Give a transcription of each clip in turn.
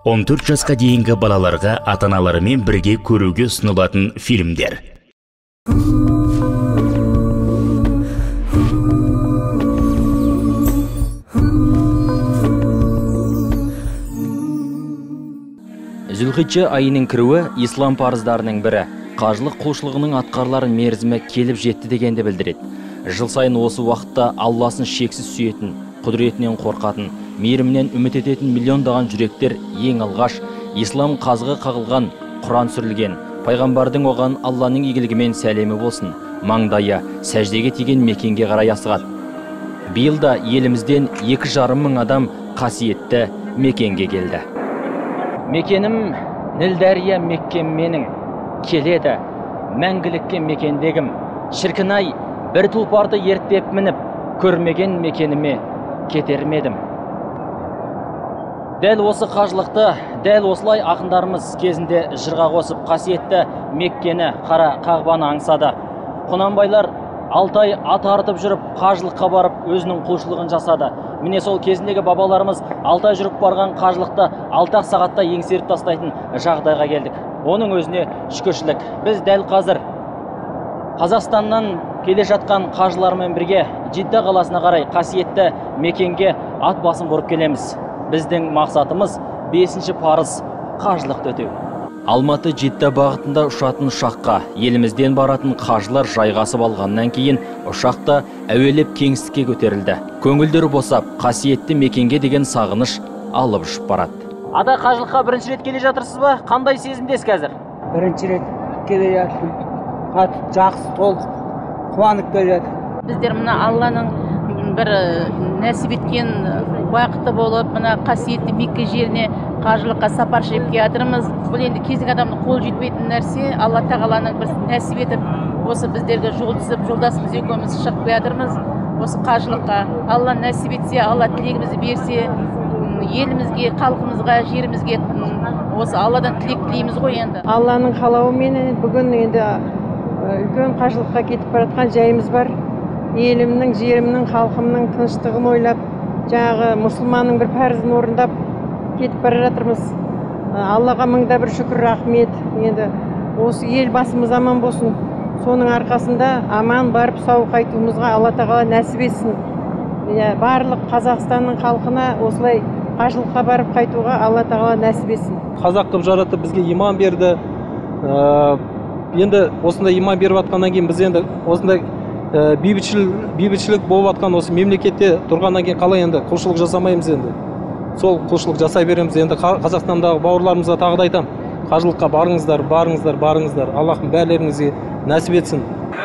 14 жасқа дейінгі балаларға ата-аналарымен бірге көруге ұсынылатын фильмдер. Зүлхиджа айының кіруі ислам парыздарының бірі. Қажылық құлшылығының атқарылар мерзімі келіп жетті дегенді білдіреді. Жыл сайын осы уақытта Алласын шексіз сүйетін, құдіретінен қорқатын, мейірімнен үміт ететін миллиондаған жүректер ең алғаш ислам қазығы қағылған Құран сүрілген, пайғамбардың оған Алланың игілігімен сәлемі болсын, маңдайы сәждеге тиген мекенге қарай асығады. Биыл да елімізден 2,5 мың адам қасиетті мекенге келді. Мекенім Нілдәрия Меккем менің, келеді мәңгілікке мекендегім. Шіркінай бір тұлпарды ерттеп мініп, көрмеген мекеніме кетермедім. Дәл осы қажылықты, дәл осылай ақындарымыз кезінде жырға қосып, қасиетті Меккені, қара Қағбаны аңсады. Құнанбайлар 6 ай ат артып жүріп, қажылыққа барып, өзінің құлшылығын жасады. Міне сол кезіндегі бабаларымыз 6 ай жүріп барған қажылықты 6 сағатта еңсеріп тастайтын жағдайға келдік. Оның өзіне шүкіршілік. Біз дәл қазір Қазақстаннан келе жатқан қажылармен бірге Жидда қаласына қарай қасиетті мекенге ат басын бұрып келеміз. Біздің мақсатымыз 5-ші парыз қажылықты өтеу. Алматы Жидда бағытында ұшатын ұшаққа елімізден баратын қажылар жайғасып алғаннан кейін ұшақта әуелеп кеңістікке көтерілді. Көңілдері босап, қасиетті мекенге деген сағыныш алып ұшып барады. Ата, қажылыққа бірінші рет келе жатырсыз ба? Қандай сезімдесіз қазір? Бірінші рет келе жатырмын. Жақсы, толық қуанып келе жатырмын. Біздер мына Алланың бір нәсіп еткен уақыты болып, мына қасиетті Мекке жеріне қажылыққа сапар шегіп келе жатырмыз. Бұл енді кездің адамның қол жетпейтін нәрсе. Алла тағаланың бір нәсіп етіп, осы біздерге жол түсіп, жолдасымыз екеуміз шығып келе жатырмыз. Осы қажылыққа Алла нәсіп етсе, Алла тілегімізді берсе, елімізге, халқымызға, жерімізге осы Алладан тілек тілейміз ғой енді. Алланың қалауымен бүгін енді үлкен қажылыққа кетіп баратқан жайымыз бар. Елімнің, жерімнің, халқымның тыныштығын ойлап, жаңағы мұсылманның бір парызын орындап кетіп бара жатырмыз. Аллаға мыңда бір шүкір, рахмет. Енді осы ел басымыз аман болсын. Соның арқасында аман барып сау қайтуымызға Алла тағала нәсіп етсін. Барлық Қазақстанның халқына осылай қажылыққа барып қайтуға Алла тағала нәсіп етсін. Қазақ қып жаратып бізге иман берді. Енді осындай иман беріп атқаннан кейін біз енді осындай бейбітшілік болып атқан осы мемлекетте тұрғаннан кейін қалай енді құлшылық жасамаймыз енді. Сол құлшылық жасай береміз. Енді Қазақстандағы бауырларымызға тағы да айтам, қажылыққа барыңыздар, барыңыздар, барыңыздар. Аллахым бәрлеріңізге нәсіп етсін.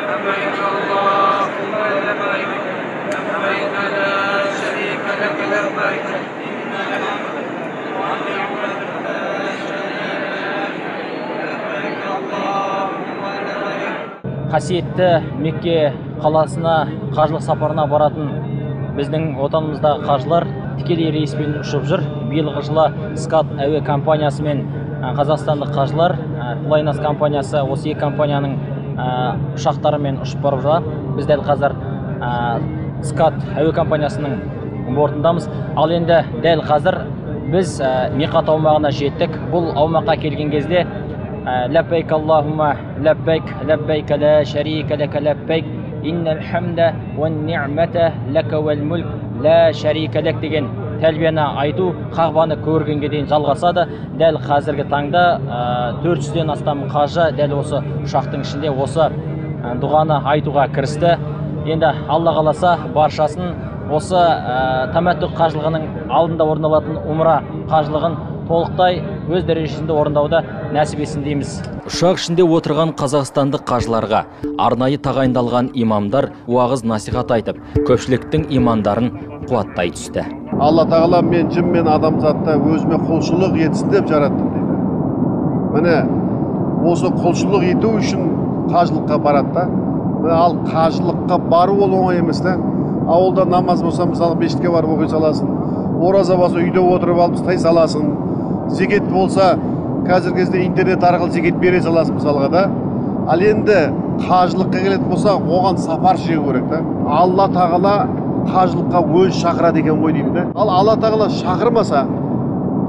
Қасиетті Мекке қаласына қажылық сапарына баратын біздің отанымыздағы қажылар тікелей рейспен ұшып жүр. Биылғы жылы Скат әуе компаниясы мен қазақстандық қажылар, Flynas компаниясы, осы екі компанияның ұшақтарымен ұшып барып жатыр. Біз дәл қазір Скат әуе компаниясының бортындамыз. Ал енді дәл қазір біз миқат аумағына жеттік. Бұл аумаққа келген кезде ләббәйк Аллахумма ләббәйк, ләббәйк ла шарика ләка ләббәйк, иннал хамда уан ниъмата ләка вәл мүлк ла шарика ләк деген тәлбияны айту Қағбаны көргенге дейін жалғасады. Дәл қазіргі таңда 400-ден астам қажы дәл осы ұшақтың ішінде осы дұғаны айтуға кірісті. Енді Алла қаласа баршасын осы таматтү қажылығының алдында орындалатын умра қажылығын толықтай өз дәрежесінде орындауды нәсіп етсін дейміз. Ұшақ ішінде отырған қазақстандық қажыларға арнайы тағайындалған имамдар уағыз насихат айтып, көпшіліктің имандарын қуаттай түсті. Алла тағала мен жын мен адамзатты өзіме құлшылық етсін деп жараттым дейді. Міне осы құлшылық ету үшін қажылыққа барады да. Ал қажылыққа бару ол оңай емес та. Ауылда намаз болса, мысалы мешітке барып оқи саласың. Ораза болса үйде отырып алып ұстай саласың. Зекет болса, қазір кезде интернет арқылы зекет бере саласың мысалға да. Ал енді қажылыққа келетін болса, оған сапар шегу керек та. Алла тағала қажылыққа өз шақырады екен ғой дейді да. Ал Алла тағала шақырмаса,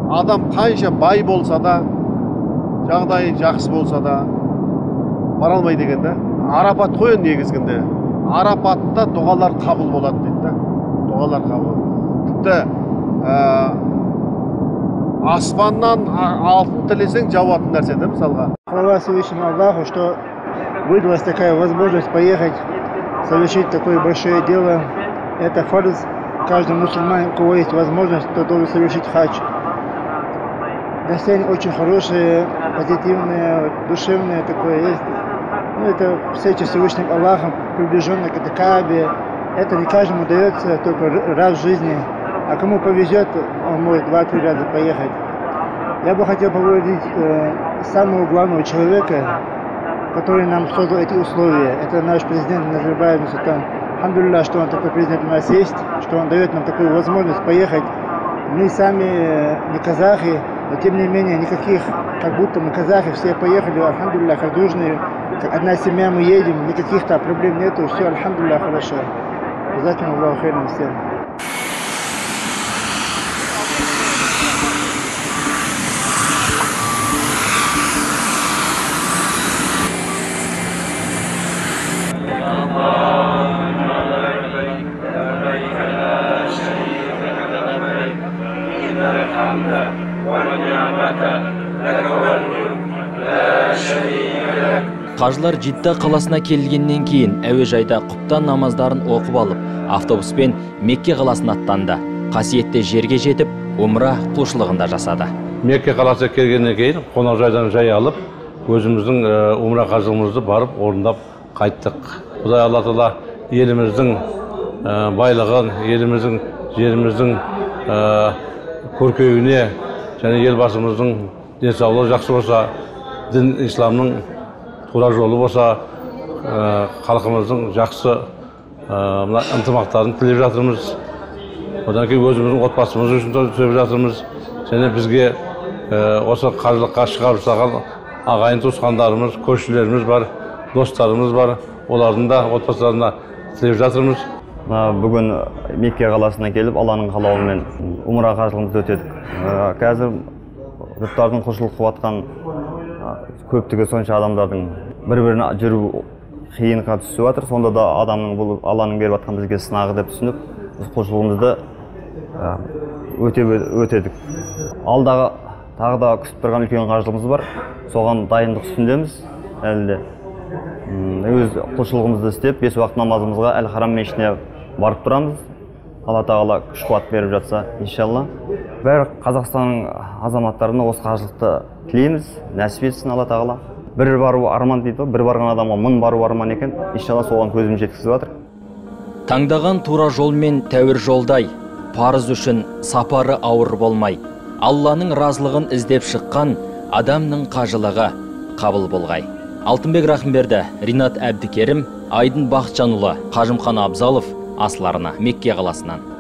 адам қанша бай болса да, жағдайы жақсы болса да бара алмайды екен да. Арапат қой негізгінде. Арапатта дұғалар қабыл болады дейді да. Дұғалар қабыл. Тіпті аспаннан алтын тілесең жауатын нәрсе де мысалға. Хвала Всевышнему Аллаху, что выдалась такая возможность поехать, совершить такое большое дело. Это фарз. Каждый мусульманин, у кого есть возможность, то должен совершить хадж. Настроение очень хорошее, позитивное, душевное такое есть. Ну, это встреча с Всевышним Аллахом, приближенная к этой Каабе. Это не каждому дается только раз в жизни. А кому повезет, он может 2-3 раза поехать. Я бы хотел поблагодарить самого главного человека, который нам создал эти условия. Это наш президент Назарбаев Нурсултан. Алхамдулилля, что он такой президент у нас есть, что он дает нам такую возможность поехать. Мы сами не казахи, но тем не менее никаких, как будто мы казахи, все поехали, алхамдулилля, как дружные, как одна семья мы едем, никаких там проблем нету, все, алхамдулилля, хорошо. Заким Аллаху хайран всем. Қажылар Жидда қаласына келгеннен кейін әуежайда құптан намаздарын оқып алып, автобуспен Мекке қаласына аттанды. Қасиетті жерге жетіп, умра құлшылығында жасады. Мекке қаласына келгеннен кейін қонақжайдан жай алып, өзіміздің умра қажылығымызды барып орындап қайттық. Құдай Алла Тағала еліміздің байлығын, еліміздің жеріміздің көркеюіне және елбасымыздың денсаулығы жақсы болса, дін исламның тура жолы болса, халқымыздың жақсы ынтымақтарын тілеп жатырмыз. Одан кейін өзіміздің отбасымыз үшін тілеп жатырмыз. Және бізге осы қажылыққа шығарып салған ағайын туысқандарымыз, көршілеріміз бар, достарымыз бар. Олардың да отбасыларына тілеп жатырмыз. Бүгін Мекке қаласына келіп, Алланың қалауымен умра қажылығымызды өтедік. Қазір жұрттардың құлшылық қылып жатқан көптігі сонша адамдардың бір-біріне жүру қиынға түсіп жатыр. Сонда да адамның бұл Алланың беріп жатқан бізге сынағы деп түсініп, біз құлшылығымызды өтедік. Алдағы тағы да күтіп тұрған үлкен қажылығымыз бар. Соған дайындық үстіндеміз. Әлі де өз құлшылығымызды істеп, 5 уақыт намазымызға Әл-Харам мешітіне барып тұрамыз. Алла Тағала күш-қуат беріп жатса, иншалла. Бәрі Қазақстанның азаматтарына осы қажылықты тілейміз, нәсіп етсін Алла Тағала. Бір бару арман дейді, бір барған адамға 1000 бару арман екен. Иншалла соған көзім жеткізіп жатыр. Таңдаған тура жол мен тәуір жолдай, парыз үшін сапары ауыр болмай, Алланың разылығын іздеп шыққан адамның қажылығы қабыл болғай. Алтынбек Рахымберді, Ринат Әбдікерім, Айдын Бақытжанұлы, Қажымхан Абзалов, Асларына, Мекке қаласынан.